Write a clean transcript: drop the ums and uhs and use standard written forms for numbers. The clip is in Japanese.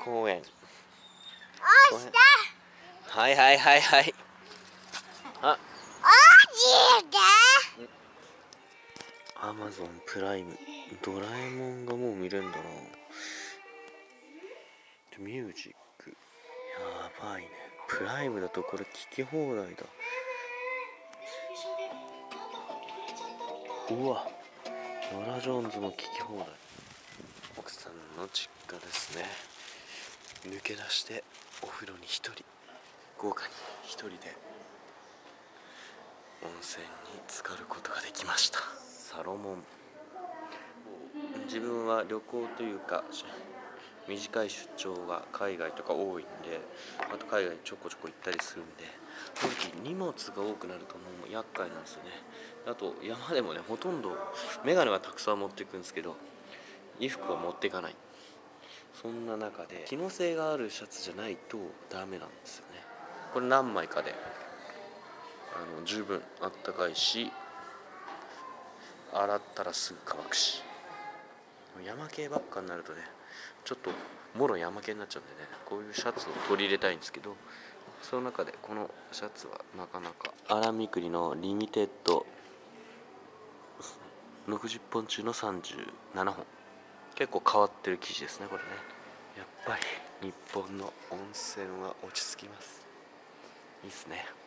公園。 押した。 はいはいはいはい。あ、アマゾンプライム、ドラえもんがもう見れるんだな。ミュージック、やばいね。プライムだとこれ聞き放題だ。うわ、ノラ・ジョーンズも聞き放題。奥さんの実家ですね。抜け出してお風呂に一人、豪華に一人で温泉に浸かることができました。サロモン。自分は旅行というか短い出張が海外とか多いんで、あと海外ちょこちょこ行ったりするんで、その時荷物が多くなるともう厄介なんですよね。あと山でもね、ほとんどメガネはたくさん持っていくんですけど、衣服は持っていかない。そんな中で機能性があるシャツじゃないとダメなんですよね。これ何枚かで十分あったかいし、洗ったらすぐ乾くし。山系ばっかになるとね、ちょっともろ山系になっちゃうんでね、こういうシャツを取り入れたいんですけど、その中でこのシャツはなかなか。アラミクリのリミテッド60本中の37本、結構変わってる生地ですねこれね。やっぱり日本の温泉は落ち着きます。いいっすね。